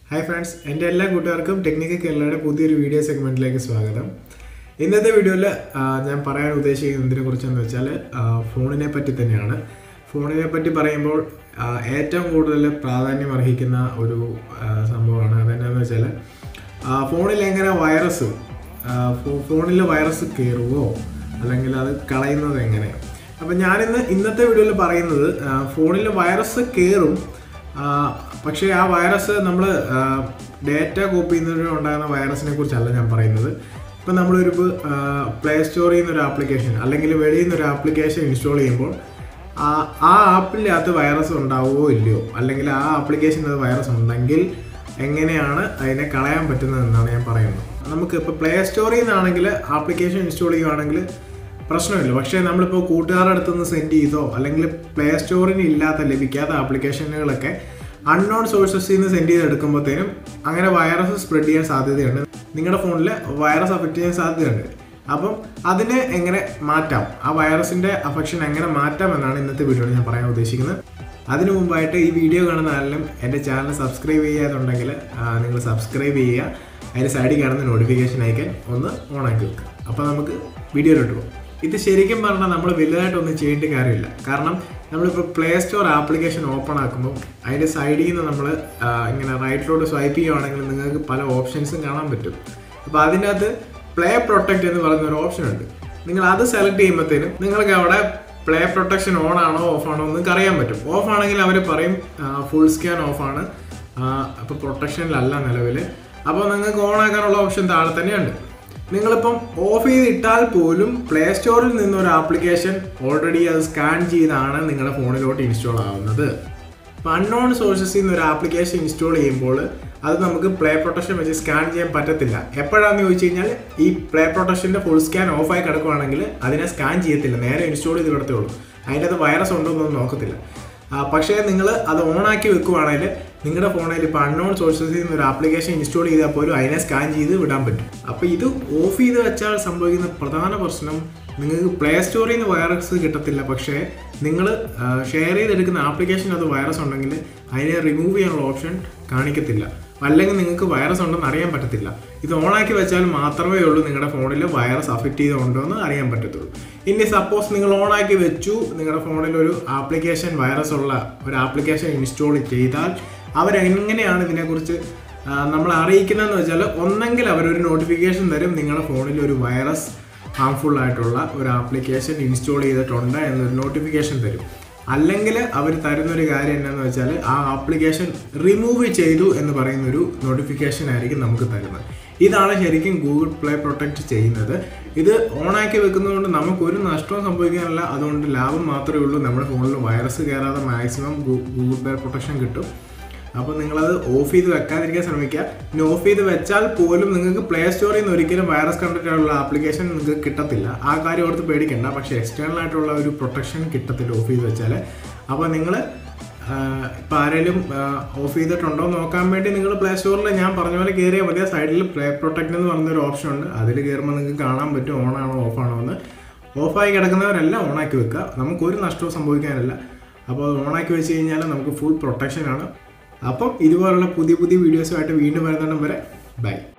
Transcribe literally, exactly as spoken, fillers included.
Hi friends, എൻ്റെ എല്ലാ കൂട്ടുകാർക്കും ടെക്നിക്കൽ കേരളയുടെ പുതിയൊരു വീഡിയോ സെഗ്മെന്റിലേക്ക് സ്വാഗതം. ഇന്നത്തെ വീഡിയോയിൽ ഞാൻ പറയാൻ ഉദ്ദേശിക്കുന്നതിനെ കുറിച്ചെന്ന് വെച്ചാൽ ഫോണിനെ പറ്റി തന്നെയാണ്. ഫോണിനെ പറ്റി പറയുമ്പോൾ ഏറ്റവും കൂടുതൽ പ്രാധാന്യം അർഹിക്കുന്ന ഒരു സംഭവമാണ്. അതെന്താണെന്ന് വെച്ചാൽ ഫോണിൽ എങ്ങനെ വൈറസ് ഫോണിൽ വൈറസ് കയറുമോ അല്ലെങ്കിൽ അത് കളയുന്നത് എങ്ങനെ. അപ്പം ഞാനിന്ന് ഇന്നത്തെ വീഡിയോയിൽ പറയുന്നത് ഫോണിൽ വൈറസ് കയറും, പക്ഷേ ആ വൈറസ് നമ്മൾ ഡേറ്റ കോപ്പി ചെയ്യുന്നതിന് ഉണ്ടാകുന്ന വൈറസിനെ കുറിച്ചല്ല ഞാൻ പറയുന്നത്. ഇപ്പം നമ്മളൊരു പ്ലേ സ്റ്റോറിൽ നിന്നൊരു ആപ്ലിക്കേഷൻ അല്ലെങ്കിൽ വെളിയിൽ നിന്നൊരു ആപ്ലിക്കേഷൻ ഇൻസ്റ്റാൾ ചെയ്യുമ്പോൾ ആ ആപ്പിനകത്ത് വൈറസ് ഉണ്ടാവുമോ ഇല്ലയോ, അല്ലെങ്കിൽ ആ ആപ്ലിക്കേഷനകത്ത് വൈറസ് ഉണ്ടെങ്കിൽ എങ്ങനെയാണ് അതിനെ കളയാൻ പറ്റുന്നതെന്നാണ് ഞാൻ പറയുന്നത്. നമുക്ക് ഇപ്പോൾ പ്ലേ സ്റ്റോറിൽ നിന്നാണെങ്കിൽ ആപ്ലിക്കേഷൻ ഇൻസ്റ്റാൾ ചെയ്യുകയാണെങ്കിൽ പ്രശ്നമില്ല. പക്ഷേ നമ്മളിപ്പോൾ കൂട്ടുകാരുടെ അടുത്തുനിന്ന് സെൻഡ് ചെയ്തോ അല്ലെങ്കിൽ പ്ലേ സ്റ്റോറിന് ഇല്ലാത്ത ലഭിക്കാത്ത ആപ്ലിക്കേഷനുകളൊക്കെ അൺനോൺ സോഴ്സസിൽ നിന്ന് സെൻഡ് ചെയ്തെടുക്കുമ്പോഴത്തേനും അങ്ങനെ വൈറസ് സ്പ്രെഡ് ചെയ്യാൻ സാധ്യതയുണ്ട്. നിങ്ങളുടെ ഫോണിൽ വൈറസ് അഫക്റ്റ് ചെയ്യാൻ സാധ്യതയുണ്ട്. അപ്പം അതിനെ എങ്ങനെ മാറ്റാം, ആ വൈറസിൻ്റെ അഫക്ഷൻ എങ്ങനെ മാറ്റാം എന്നാണ് ഇന്നത്തെ വീഡിയോയിൽ ഞാൻ പറയാൻ ഉദ്ദേശിക്കുന്നത്. അതിനു മുമ്പായിട്ട് ഈ വീഡിയോ കാണുന്ന ആരെങ്കിലും എൻ്റെ ചാനൽ സബ്സ്ക്രൈബ് ചെയ്യാതുണ്ടെങ്കിൽ നിങ്ങൾ സബ്സ്ക്രൈബ് ചെയ്യുക. അതിന് സൈഡിൽ കാണുന്ന നോട്ടിഫിക്കേഷൻ അയക്കാൻ ഒന്ന് ഓണാക്കി വെക്കുക. അപ്പോൾ നമുക്ക് വീഡിയോയിലോട്ട് പോകും. ഇത് ശരിക്കും പറഞ്ഞാൽ നമ്മൾ വലുതായിട്ടൊന്നും ചെയ്യേണ്ട കാര്യമില്ല. കാരണം നമ്മളിപ്പോൾ പ്ലേ സ്റ്റോർ ആപ്ലിക്കേഷൻ ഓപ്പൺ ആക്കുമ്പോൾ അതിൻ്റെ സൈഡിൽ നിന്ന് നമ്മൾ ഇങ്ങനെ റൈറ്റിലോട്ട് സ്വൈപ്പ് ചെയ്യുകയാണെങ്കിൽ നിങ്ങൾക്ക് പല ഓപ്ഷൻസും കാണാൻ പറ്റും. അപ്പോൾ അതിൻ്റെ അകത്ത് പ്ലേ പ്രൊട്ടക്റ്റ് എന്ന് പറയുന്ന ഒരു ഓപ്ഷൻ ഉണ്ട്. നിങ്ങൾ അത് സെലക്ട് ചെയ്യുമ്പോഴത്തേനും നിങ്ങൾക്ക് അവിടെ പ്ലേ പ്രൊട്ടക്ഷൻ ഓൺ ആണോ ഓഫ് ആണോ എന്ന് അറിയാൻ പറ്റും. ഓഫ് ആണെങ്കിൽ അവർ പറയും ഫുൾ സ്കാൻ ഓഫാണ്, അപ്പോൾ പ്രൊട്ടക്ഷനിലല്ല നിലവിൽ. അപ്പോൾ നിങ്ങൾക്ക് ഓൺ ആക്കാനുള്ള ഓപ്ഷൻ താഴെ തന്നെയുണ്ട്. നിങ്ങളിപ്പം ഓഫ് ചെയ്തിട്ടാൽ പോലും പ്ലേ സ്റ്റോറിൽ നിന്നൊരു ആപ്ലിക്കേഷൻ ഓൾറെഡി അത് സ്കാൻ ചെയ്താണ് നിങ്ങളുടെ ഫോണിലോട്ട് ഇൻസ്റ്റാൾ ആവുന്നത്. ഇപ്പം അൺനോൺ സോഴ്സസിൽ നിന്ന് ഒരു ആപ്ലിക്കേഷൻ ഇൻസ്റ്റാൾ ചെയ്യുമ്പോൾ അത് നമുക്ക് പ്ലേ പ്രൊട്ടക്ഷൻ വെച്ച് സ്കാൻ ചെയ്യാൻ പറ്റത്തില്ല. എപ്പോഴാണെന്ന് ചോദിച്ചു കഴിഞ്ഞാൽ ഈ പ്ലേ പ്രൊട്ടക്ഷൻ്റെ ഫുൾ സ്കാൻ ഓഫായി കിടക്കുകയാണെങ്കിൽ അതിനെ സ്കാൻ ചെയ്യത്തില്ല, നേരെ ഇൻസ്റ്റാൾ ചെയ്ത് കിടത്തേ ഉള്ളൂ. അതിൻ്റെ അത് വൈറസ് ഉണ്ടോ എന്നൊന്നും നോക്കത്തില്ല. പക്ഷേ നിങ്ങൾ അത് ഓണാക്കി വെക്കുവാണെങ്കിൽ നിങ്ങളുടെ ഫോണിൽ ഇപ്പോൾ അൺനോൺ സോഴ്സസിൽ നിന്ന് ഒരു ആപ്ലിക്കേഷൻ ഇൻസ്റ്റാൾ ചെയ്താൽ പോലും അതിനെ സ്കാൻ ചെയ്ത് വിടാൻ പറ്റും. അപ്പോൾ ഇത് ഓഫ് ചെയ്ത് വെച്ചാൽ സംഭവിക്കുന്ന പ്രധാന പ്രശ്നം നിങ്ങൾക്ക് പ്ലേ സ്റ്റോറിൽ നിന്ന് വൈറസ് കിട്ടത്തില്ല. പക്ഷേ നിങ്ങൾ ഷെയർ ചെയ്തെടുക്കുന്ന ആപ്ലിക്കേഷൻ അത് വൈറസ് ഉണ്ടെങ്കിൽ അതിനെ റിമൂവ് ചെയ്യാനുള്ള ഓപ്ഷൻ കാണിക്കത്തില്ല, അല്ലെങ്കിൽ നിങ്ങൾക്ക് വൈറസ് ഉണ്ടെന്ന് അറിയാൻ പറ്റത്തില്ല. ഇത് ഓണാക്കി വെച്ചാൽ മാത്രമേ ഉള്ളൂ നിങ്ങളുടെ ഫോണിൽ വൈറസ് അഫക്റ്റ് ചെയ്തുണ്ടോ എന്ന് അറിയാൻ പറ്റത്തുള്ളൂ. ഇനി സപ്പോസ് നിങ്ങൾ ഓണാക്കി വെച്ചു, നിങ്ങളുടെ ഫോണിൽ ഒരു ആപ്ലിക്കേഷൻ വൈറസ് ഉള്ള ഒരു ആപ്ലിക്കേഷൻ ഇൻസ്റ്റാൾ ചെയ്താൽ അവരെങ്ങനെയാണ് ഇതിനെക്കുറിച്ച് നമ്മൾ അറിയിക്കുന്നതെന്ന് വെച്ചാൽ, ഒന്നെങ്കിൽ അവരൊരു നോട്ടിഫിക്കേഷൻ തരും നിങ്ങളുടെ ഫോണിൽ ഒരു വൈറസ് ഹാംഫുൾ ആയിട്ടുള്ള ഒരു ആപ്ലിക്കേഷൻ ഇൻസ്റ്റാൾ ചെയ്തിട്ടുണ്ട് എന്നൊരു നോട്ടിഫിക്കേഷൻ തരും. അല്ലെങ്കിൽ അവർ തരുന്നൊരു കാര്യം എന്താണെന്ന് വെച്ചാൽ ആ ആപ്ലിക്കേഷൻ റിമൂവ് ചെയ്തു എന്ന് പറയുന്നൊരു നോട്ടിഫിക്കേഷൻ ആയിരിക്കും നമുക്ക് തരുന്നത്. ഇതാണ് ശരിക്കും ഗൂഗിൾ പ്ലേ പ്രൊട്ടക്റ്റ് ചെയ്യുന്നത്. ഇത് ഓണാക്കി വെക്കുന്നതുകൊണ്ട് നമുക്കൊരു നഷ്ടവും സംഭവിക്കാനില്ല, അതുകൊണ്ട് ലാഭം മാത്രമേ ഉള്ളൂ. നമ്മുടെ ഫോണിൽ വൈറസ് കയറാതെ മാക്സിമം ഗൂഗിൾ പ്ലേ പ്രൊട്ടക്ഷൻ കിട്ടും. അപ്പോൾ നിങ്ങളത് ഓഫ് ചെയ്ത് വെക്കാതിരിക്കാൻ ശ്രമിക്കുക. ഇനി ഓഫ് ചെയ്ത് വെച്ചാൽ പോലും നിങ്ങൾക്ക് പ്ലേ സ്റ്റോറിൽ നിന്ന് ഒരിക്കലും വൈറസ് കണ്ടിട്ടുള്ള ആപ്ലിക്കേഷൻ നിങ്ങൾക്ക് കിട്ടത്തില്ല. ആ കാര്യം ഓർത്ത് പേടിക്കണ്ട. പക്ഷേ എക്സ്റ്റേണൽ ആയിട്ടുള്ള ഒരു പ്രൊട്ടക്ഷൻ കിട്ടത്തില്ല ഓഫ് ചെയ്ത് വെച്ചാൽ. അപ്പോൾ നിങ്ങൾ ഇപ്പോൾ ആരെങ്കിലും ഓഫ് ചെയ്തിട്ടുണ്ടോ എന്ന് നോക്കാൻ വേണ്ടി നിങ്ങൾ പ്ലേ സ്റ്റോറിൽ ഞാൻ പറഞ്ഞ പോലെ കയറിയാൽ മതി. സൈഡിൽ പ്ലേ പ്രൊട്ടക്റ്റ് എന്ന് പറഞ്ഞൊരു ഓപ്ഷൻ ഉണ്ട്. അതിൽ കയറുമ്പോൾ നിങ്ങൾക്ക് കാണാൻ പറ്റും ഓണാണോ ഓഫാണോ എന്ന്. ഓഫായി കിടക്കുന്നവരെല്ലാം ഓണാക്കി വെക്കുക, നമുക്കൊരു നഷ്ടവും സംഭവിക്കാനില്ല. അപ്പോൾ അത് ഓണാക്കി വെച്ച് കഴിഞ്ഞാൽ നമുക്ക് ഫുൾ പ്രൊട്ടക്ഷനാണ്. അപ്പം ഇതുപോലുള്ള പുതിയ പുതിയ വീഡിയോസുമായിട്ട് വീണ്ടും വരുന്നിടം വരെ ബൈ.